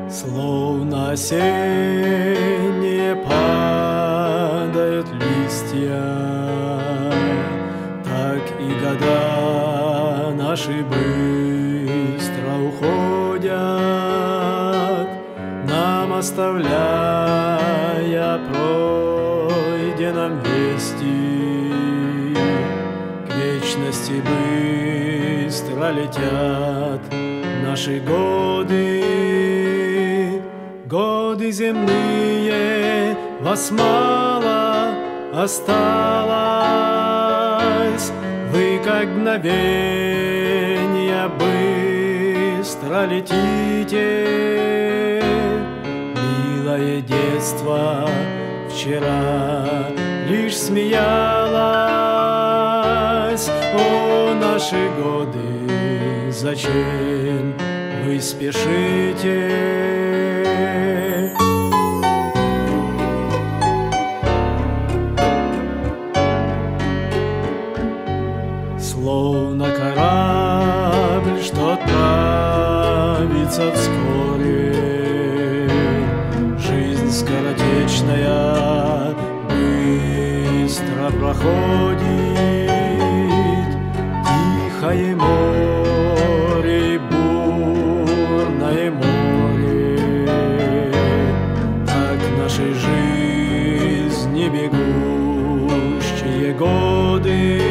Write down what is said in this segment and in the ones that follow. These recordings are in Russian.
Словно осенние падают листья, так и года наши быстро уходят, нам оставляя пройденном вести. К вечности быстро летят наши годы. Годы земные, вас мало осталось, вы как мгновенья быстро летите. Милое детство вчера лишь смеялось. О, наши годы, зачем вы спешите? Словно корабль, что отправится вскоре, жизнь скоротечная быстро проходит. Тихое море, бурное море, так нашей жизни бегущие годы.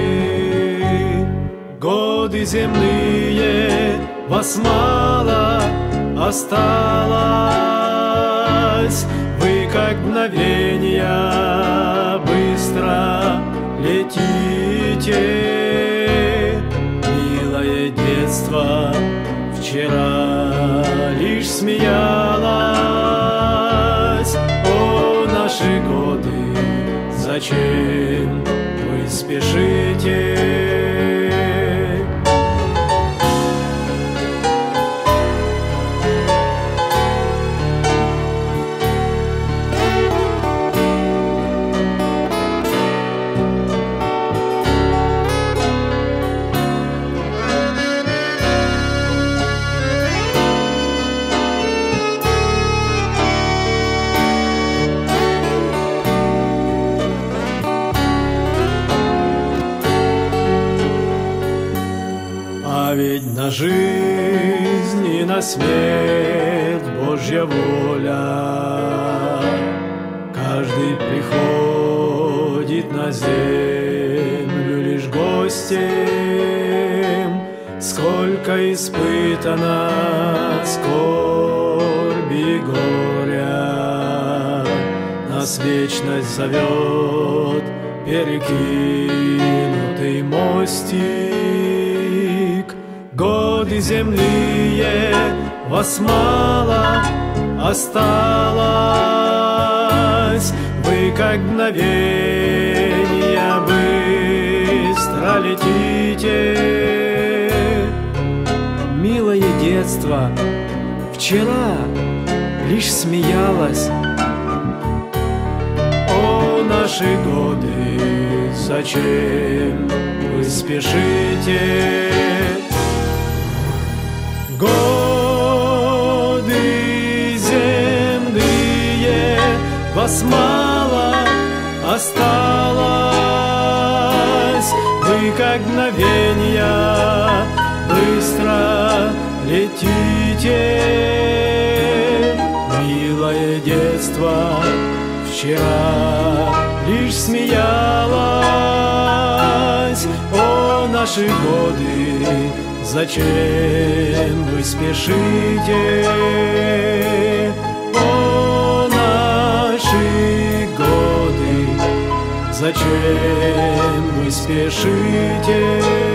Годы земные, вас мало осталось, вы как мгновенья быстро летите. Милое детство вчера лишь смеялось. О, наши годы, зачем вы спешите? А ведь на жизнь и на смерть Божья воля. Каждый приходит на землю лишь гостем. Сколько испытано скорби и горя, нас вечность зовет перекинутый мостик. Годы земные, вас мало осталось, вы как мгновенья быстро летите. Милое детство вчера лишь смеялось. О, наши годы, зачем вы спешите? Годы земные, вас мало осталось, вы как мгновенья быстро летите. Милое детство вчера лишь смеялось. О, наши годы, зачем вы спешите? О, наши годы, зачем вы спешите?